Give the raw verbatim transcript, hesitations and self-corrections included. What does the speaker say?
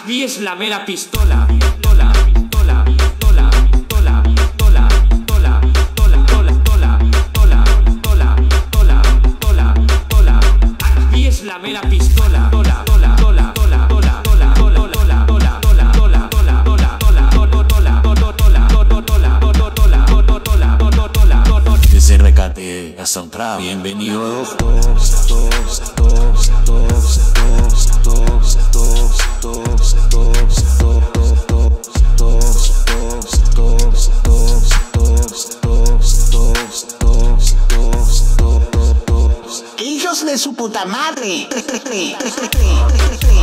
Aquí es la mera pistola. Pistola, pistola, pistola, pistola, pistola, pistola, pistola, pistola, pistola, pistola, pistola, pistola, pistola. Aquí es la mera pistola. Tola, tola, tola, tola, tola, tola, tola, tola, tola, tola, tola, tola, tola, tola, tola, tola, tola, tola, tola. Desde Recate a Soundtrap, bienvenidos todos, todos, todos, todos, todos, todos, todos, todos, todos, todos, todos, todos, todos, todos, todos. Hijos de su puta madre.